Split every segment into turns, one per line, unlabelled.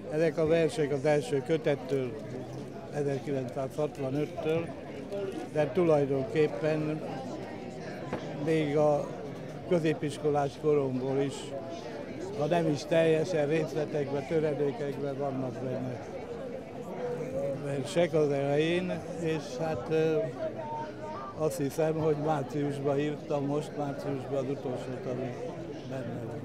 Ezek a versek az első kötettől, 1965-től, de tulajdonképpen még a középiskolás koromból is, ha nem is teljesen részletekben, töredékekben vannak benne versek az elején, és hát azt hiszem, hogy márciusban írtam, most márciusban az utolsót, ami benne van.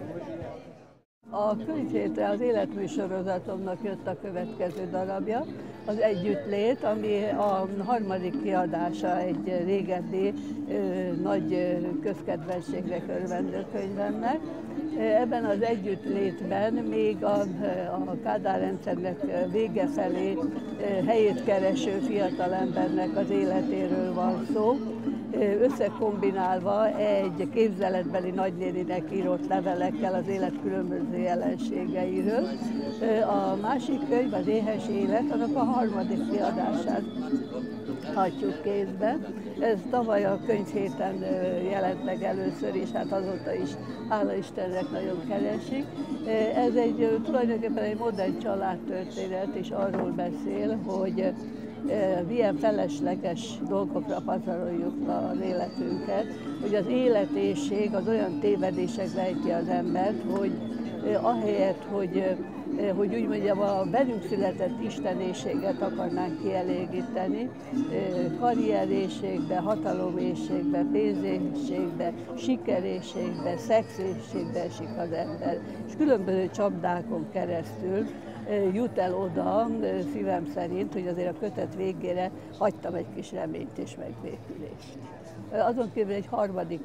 A könyvhétre az életműsorozatomnak jött a következő darabja, az Együttlét, ami a harmadik kiadása egy régebbi nagy közkedveltségre örvendő könyvemnek. Ebben az Együttlétben még a Kádár rendszernek vége felé helyét kereső fiatalembernek az életéről van szó, összekombinálva egy képzeletbeli nagynéninek írott levelekkel az élet különböző jelenségeiről. A másik könyv, az Éhes élet, annak a harmadik kiadását adjuk kézbe. Ez tavaly a könyvhéten jelent meg először, és hát azóta is, hála Istennek, nagyon keresik. Ez tulajdonképpen egy modern családtörténet, és arról beszél, hogy milyen felesleges dolgokra pazaroljuk az életünket, hogy az életészség az olyan tévedésekbe ejti az embert, hogy ahelyett, hogy úgy mondjam, a velünk született istenészséget akarnánk kielégíteni, karrierészségbe, hatalomészségbe, pénzészségbe, sikerészségbe, szexészségbe esik az ember. És különböző csapdákon keresztül jut el oda, szívem szerint, hogy azért a kötet végére hagytam egy kis reményt és megbékülést. Azon kívül egy harmadik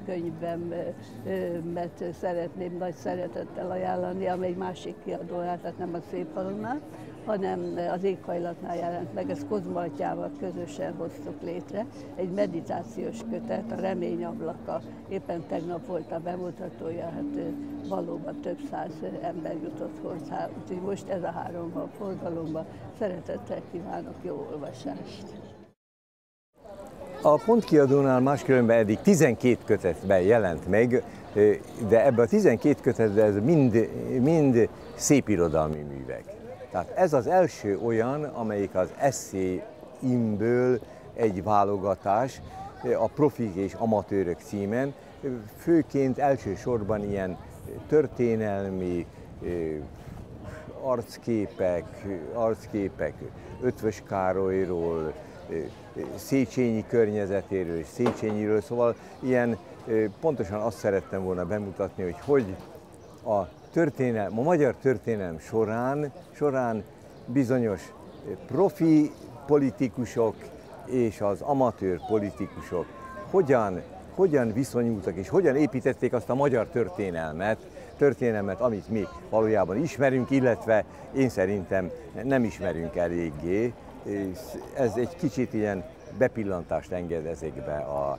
könyvemet szeretném nagy szeretettel ajánlani, amely egy másik kiadónál, tehát nem a Szépfalunál, hanem az Éghajlatnál jelent meg. Ezt Kozma atyával közösen hoztuk létre. Egy meditációs kötet, a Remény ablaka. Éppen tegnap volt a bemutatója, hát valóban több száz ember jutott hozzá. Úgyhogy most ez a három van forgalomban. Szeretettel kívánok jó olvasást!
A Pont kiadónál máskülönben eddig 12 kötetben jelent meg, de ebben a 12 kötetben ez mind szépirodalmi művek. Tehát ez az első olyan, amelyik az eszéimből egy válogatás, a Profik és amatőrök címen, főként elsősorban ilyen történelmi arcképek Ötvös Károlyról, Széchenyi környezetéről és Széchenyiről, szóval ilyen pontosan azt szerettem volna bemutatni, hogy a magyar történelem során bizonyos profi politikusok és az amatőr politikusok hogyan viszonyultak és hogyan építették azt a magyar történelmet, amit mi valójában ismerünk, illetve én szerintem nem ismerünk eléggé. Ez egy kicsit ilyen bepillantást enged ezekbe a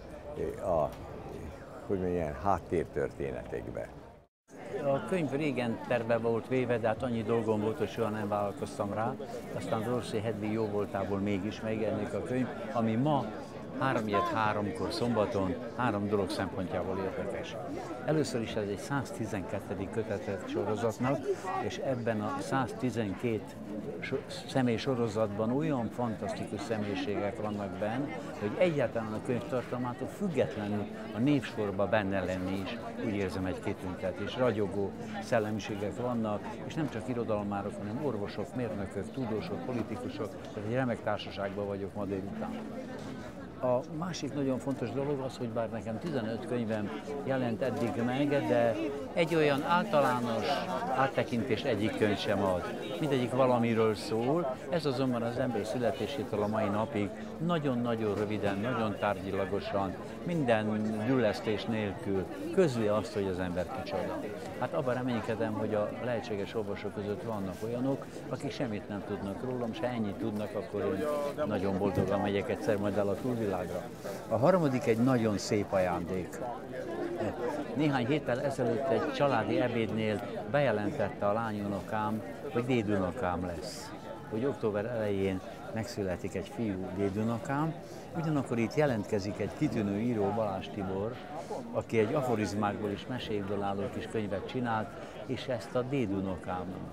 háttértörténetekbe.
A könyv régen terve volt véve, de hát annyi dolgom volt, hogy soha nem vállalkoztam rá. Aztán az Orsi Hedvig jó voltából mégis megjelenik a könyv, ami ma 3-3-kor szombaton 3 dolog szempontjából érdekes. Először is ez egy 112. kötetet sorozatnak, és ebben a 112 személy sorozatban olyan fantasztikus személyiségek vannak benne, hogy egyáltalán a könyv tartalmától függetlenül a névsorban benne lenni is, úgy érzem, egy kitüntetés. Ragyogó szellemiségek vannak, és nem csak irodalmárok, hanem orvosok, mérnökök, tudósok, politikusok, tehát egy remek társaságban vagyok ma délután. A másik nagyon fontos dolog az, hogy bár nekem 15 könyvem jelent eddig meg, de egy olyan általános áttekintést egyik könyv sem ad. Mindegyik valamiről szól, ez azonban az ember születésétől a mai napig nagyon-nagyon röviden, nagyon tárgyilagosan, minden gyüllesztés nélkül közli azt, hogy az ember kicsoda. Hát abban reménykedem, hogy a lehetséges olvasók között vannak olyanok, akik semmit nem tudnak rólam, se ennyit tudnak, akkor én nagyon boldogan megyek egyszer majd el a túlvilágra. A harmadik egy nagyon szép ajándék. Néhány héttel ezelőtt egy családi ebédnél bejelentette a lányunokám, hogy dédunokám lesz. Hogy október elején megszületik egy fiú, dédunokám. Ugyanakkor itt jelentkezik egy kitűnő író, Balázs Tibor, aki egy aforizmákból és mesékből álló kis könyvet csinált, és ezt a dédunokámnak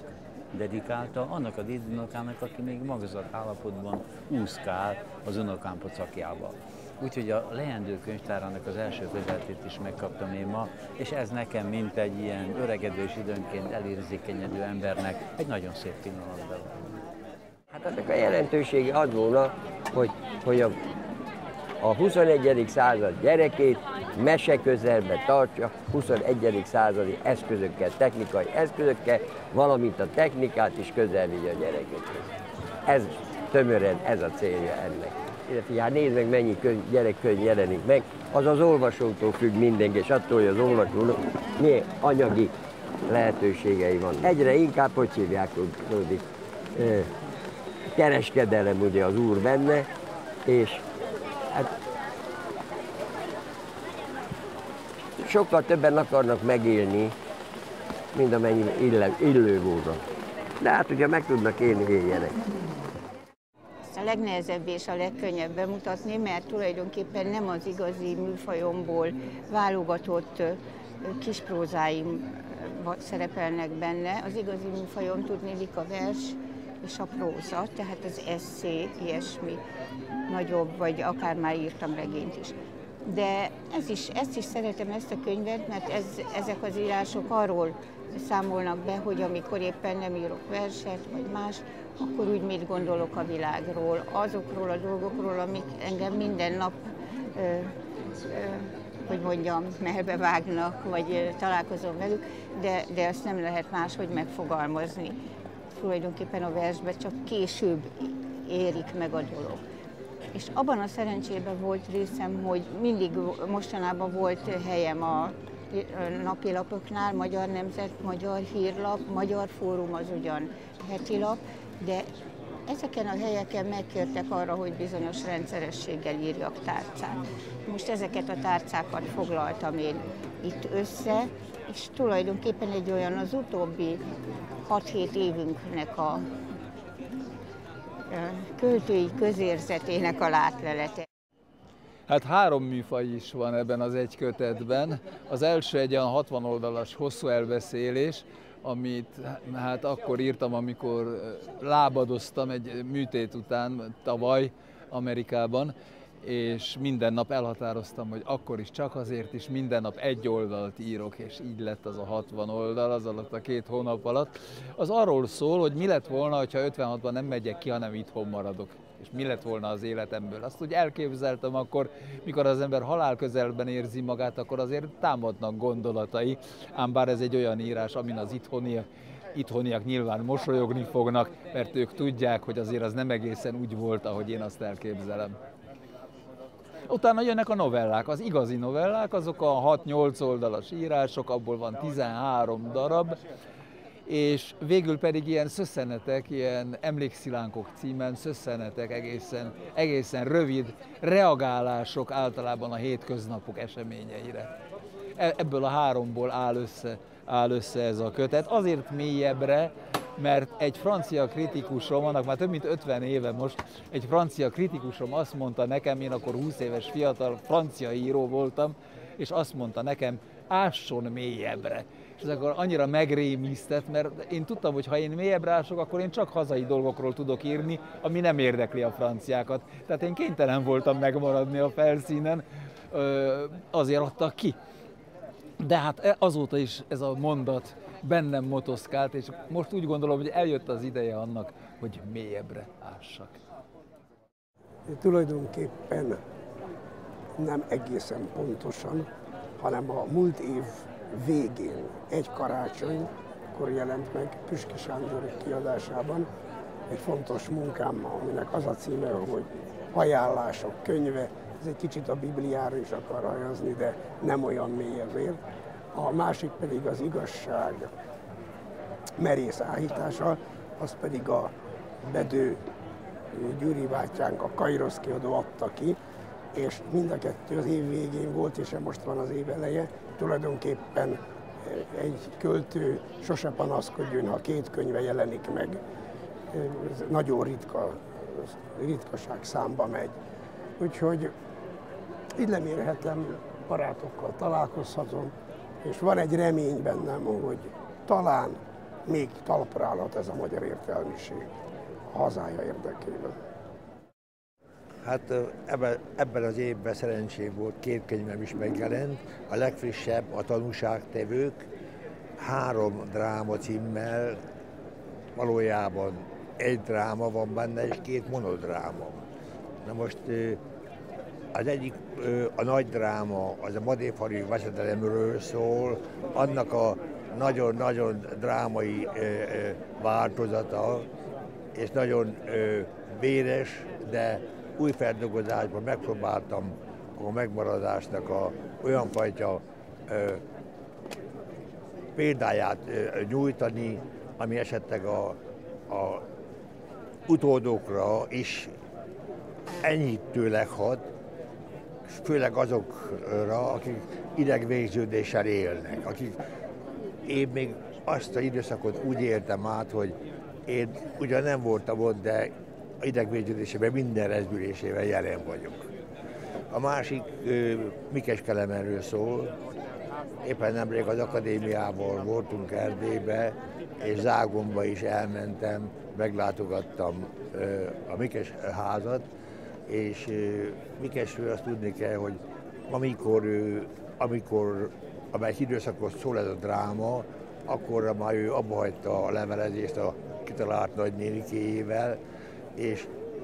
dedikálta annak a dédunokának, aki még magzat állapotban úszkál az unokám pocakjába. Úgyhogy a leendő könyvtárának az első kötetét is megkaptam én ma, és ez nekem, mint egy ilyen öregedő és időnként elérzékenyedő embernek egy nagyon szép pillanat volt.
Hát ennek a jelentősége az volna, hogy a 21. század gyerekét mese közelbe tartsa 21. századi eszközökkel, technikai eszközökkel, valamint a technikát is közel vigye a gyerekekhez. Ez tömören, ez a célja ennek. Illetve hát nézd meg, mennyi gyerekkönyv jelenik meg, az az olvasótól függ mindenki, és attól, hogy az olvasónak milyen anyagi lehetőségei van. Egyre inkább, hogy hívják, kereskedelem ugye az úr benne, és hát sokkal többen akarnak megélni, mint amennyi illő volna. De hát ugye meg tudnak élni, éljenek.
A legnehezebb és a legkönnyebb bemutatni, mert tulajdonképpen nem az igazi műfajomból válogatott kisprózáim szerepelnek benne. Az igazi műfajom tudniillik a vers és a próza, tehát az esszé, ilyesmi nagyobb, vagy akár már írtam regényt is. De ezt is szeretem, ezt a könyvet, mert ezek az írások arról számolnak be, hogy amikor éppen nem írok verset, vagy más, akkor úgy mit gondolok a világról, azokról a dolgokról, amik engem minden nap, hogy mondjam, melbevágnak, vagy találkozom velük, de ezt nem lehet máshogy megfogalmazni. Tulajdonképpen a versben csak később érik meg a dolog. És abban a szerencsében volt részem, hogy mindig mostanában volt helyem a napilapoknál, Magyar Nemzet, Magyar Hírlap, Magyar Fórum az ugyan heti lap, de ezeken a helyeken megkértek arra, hogy bizonyos rendszerességgel írjak tárcát. Most ezeket a tárcákat foglaltam én itt össze, és tulajdonképpen egy olyan az utóbbi 6-7 évünknek a költői közérzetének a látlelete.
Hát 3 műfaj is van ebben az egy kötetben. Az első egy olyan 60 oldalas hosszú elbeszélés, amit hát akkor írtam, amikor lábadoztam egy műtét után tavaly Amerikában, és minden nap elhatároztam, hogy akkor is csak azért is minden nap egy oldalt írok, és így lett az a 60 oldal, az alatt a 2 hónap alatt. Az arról szól, hogy mi lett volna, ha 56-ban nem megyek ki, hanem itthon maradok. És mi lett volna az életemből. Azt úgy elképzeltem akkor, mikor az ember halál közelben érzi magát, akkor azért támadnak gondolatai, ám bár ez egy olyan írás, amin az itthoniak nyilván mosolyogni fognak, mert ők tudják, hogy azért az nem egészen úgy volt, ahogy én azt elképzelem. Utána jönnek a novellák, az igazi novellák, azok a 6-8 oldalas írások, abból van 13 darab, és végül pedig ilyen szösszenetek, ilyen emlékszilánkok címen szösszenetek, egészen rövid reagálások általában a hétköznapok eseményeire. Ebből a 3-ból áll össze ez a kötet. Azért mélyebbre, mert egy francia kritikusom, annak már több mint 50 éve most, egy francia kritikusom azt mondta nekem, én akkor 20 éves fiatal francia író voltam, és azt mondta nekem, ásson mélyebbre. És ez akkor annyira megrémisztett, mert én tudtam, hogy ha én mélyebbre ások, akkor én csak hazai dolgokról tudok írni, ami nem érdekli a franciákat. Tehát én kénytelen voltam megmaradni a felszínen, azért adtak ki. De hát azóta is ez a mondat bennem motoszkált, és most úgy gondolom, hogy eljött az ideje annak, hogy mélyebbre ássak.
Tulajdonképpen nem egészen pontosan, hanem a múlt év végén, egy karácsonykor jelent meg Püspöki Sándor kiadásában egy fontos munkám, aminek az a címe, hogy Ajánlások könyve. Ez egy kicsit a Bibliára is akar hajazni, de nem olyan mély ezért. A másik pedig az igazság merész áhítása, az pedig a Bedő Gyuri bátyánk, a Kairosz kiadó adta ki, és mind a kettő az év végén volt, és most van az év eleje. Tulajdonképpen egy költő sose panaszkodjon, ha 2 könyve jelenik meg. Ez nagyon ritkaság számba megy. Úgyhogy így lemérhetem, barátokkal találkozhatom, és van egy remény bennem, hogy talán még talpra állhat ez a magyar értelmiség a hazája érdekében.
Hát ebben az évben szerencsém volt, 2 könyvem is megjelent. A legfrissebb a Tanúságtevők, 3 dráma címmel, valójában 1 dráma van benne és 2 monodráma. Na most az egyik, a nagy dráma, az a Madéfari veszedelemről szól, annak a nagyon-nagyon drámai változata, és nagyon véres, de új feldolgozásban megpróbáltam a megmaradásnak olyan fajta példáját nyújtani, ami esetleg a utódokra is enyhítőleg hat, főleg azokra, akik idegvégződéssel élnek. Én még azt az időszakot úgy éltem át, hogy én ugyan nem voltam ott, de idegvégződésében minden rezgülésével jelen vagyok. A másik Mikes Kelemenről szól. Éppen nemrég az akadémiával voltunk Erdélybe, és Zágomba is elmentem, meglátogattam a Mikes házat, és Mikesről azt tudni kell, hogy amikor amely időszakos szól ez a dráma, akkorra már ő abba hagyta a levelezést a kitalált nagynénikéjével, és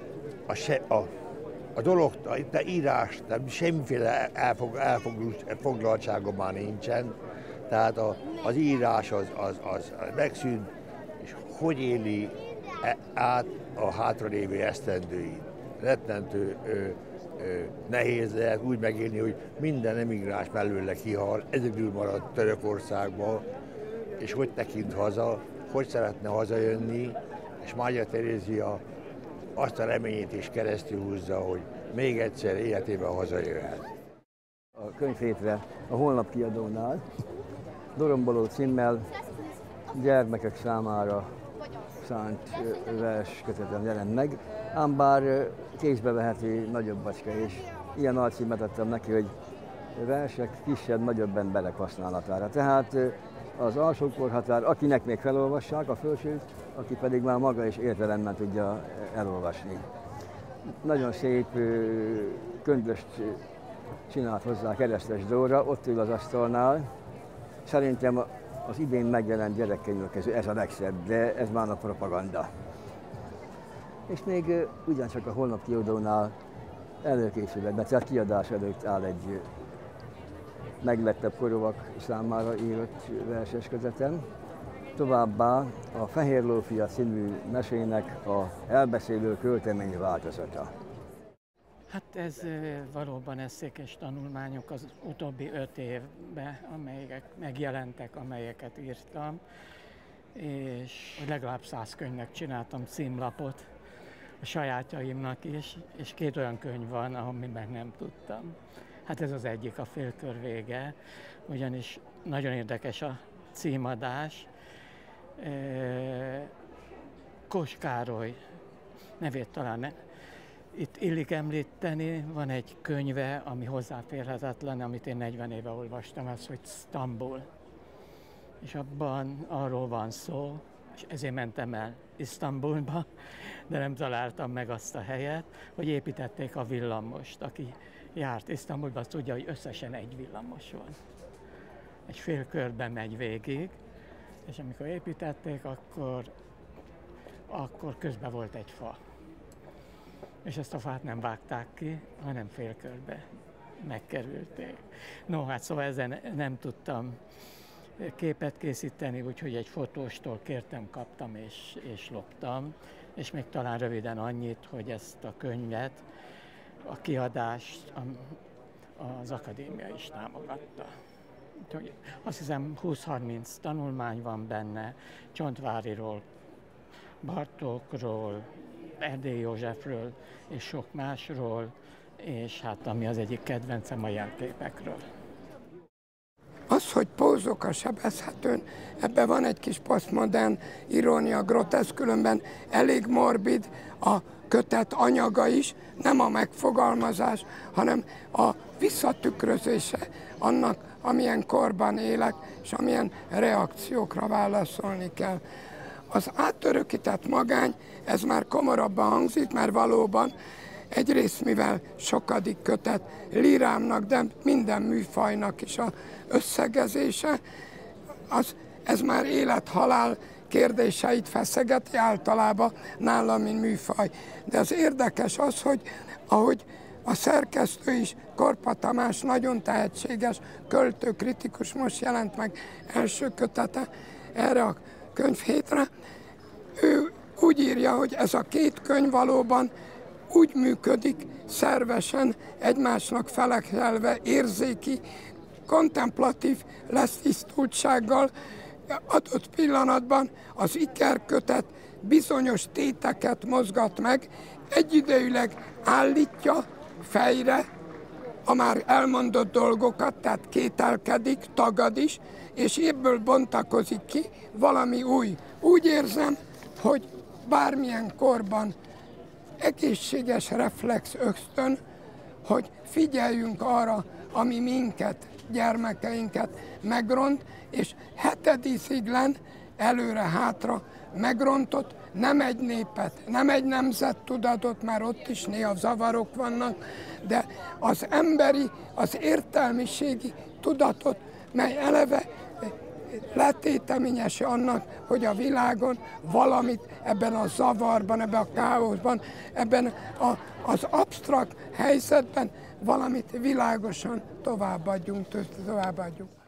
a dolog, a írás, semmiféle elfoglaltsága már nincsen, tehát az írás az megszűnt, és hogy éli át a hátralévő esztendőit. Rettentő nehéz lehet úgy megélni, hogy minden emigráns mellőle kihal, egyedül maradt Törökországba, és hogy tekint haza, hogy szeretne hazajönni, és Mária Terézia azt a reményét is keresztül húzza, hogy még egyszer életében hazajöhet.
A könyvhétre a Holnap kiadónál Doromboló címmel gyermekek számára szánt verskötetem jelent meg, ám bár kézbe veheti nagyobb bacska is. Ilyen alcímet adtam neki, hogy versek kisebb-nagyobb emberek használatára. Tehát az alsó korhatár, akinek még felolvassák a felsőt, aki pedig már maga is értelemmel tudja elolvasni. Nagyon szép könyvöst csinált hozzá Keresztes Dóra, ott ül az asztalnál. Szerintem az idén megjelent gyerekkönyvek közül ez a legszebb, de ez már a propaganda. És még ugyancsak a Holnap kiadónál előkészületben, tehát kiadás előtt áll egy meglettebb korúak számára írott verseskötetem. Továbbá a Fehér Lófia című mesének a elbeszélő költemény változata.
Hát ez valóban eszékes tanulmányok az utóbbi 5 évben, amelyek megjelentek, amelyeket írtam, és legalább 100 könyvnek csináltam címlapot a sajátjaimnak is, és 2 olyan könyv van, amit meg nem tudtam. Hát ez az egyik, a Félkör vége, ugyanis nagyon érdekes a címadás. Kós Károly nevét talán itt illik említeni, van egy könyve, ami hozzáférhetetlen, amit én 40 éve olvastam, az, hogy Sztambul. És abban arról van szó, és ezért mentem el Isztambulba, de nem találtam meg azt a helyet, hogy építették a villamost. Aki járt Isztambulba, azt tudja, hogy összesen 1 villamos van. Egy fél körben megy végig, és amikor építették, akkor közben volt egy fa. És ezt a fát nem vágták ki, hanem félkörbe megkerülték. No, hát szóval ezen nem tudtam képet készíteni, úgyhogy egy fotóstól kértem, kaptam és loptam. És még talán röviden annyit, hogy ezt a könyvet, a kiadást az akadémia is támogatta. Úgyhogy azt hiszem 20-30 tanulmány van benne, Csontváriról, Bartókról, Erdélyi Józsefről és sok másról, és hát ami az egyik kedvencem, a jelképekről.
Az, hogy pózok a sebezhetőn, ebben van egy kis posztmodern irónia, groteszk, különben elég morbid a kötet anyaga is, nem a megfogalmazás, hanem a visszatükrözése annak amilyen korban élek, és amilyen reakciókra válaszolni kell. Az átörökített magány, ez már komorabban hangzik, mert valóban egyrészt, mivel sokadik kötet lírámnak, de minden műfajnak is az összegezése, ez már élet-halál kérdéseit feszegeti általában nálam, mint műfaj. De az érdekes az, hogy ahogy a szerkesztő is, Korpa Tamás, nagyon tehetséges költő, kritikus, most jelent meg első kötete erre a könyvhétre, ő úgy írja, hogy ez a két könyv valóban úgy működik, szervesen, egymásnak felelve, érzéki, kontemplatív lesztisztultsággal, adott pillanatban az ikerkötet bizonyos téteket mozgat meg, egyidejűleg állítja fejre a már elmondott dolgokat, tehát kételkedik, tagad is, és ebből bontakozik ki valami új. Úgy érzem, hogy bármilyen korban egészséges reflex ösztön, hogy figyeljünk arra, ami minket, gyermekeinket megront, és hetedísziglen előre-hátra megrontott nem egy népet, nem egy nemzettudatot, már ott is néha zavarok vannak, de az emberi, az értelmiségi tudatot, mely eleve letéteményes annak, hogy a világon valamit ebben a zavarban, ebben a káoszban, ebben az absztrakt helyzetben valamit világosan továbbadjunk.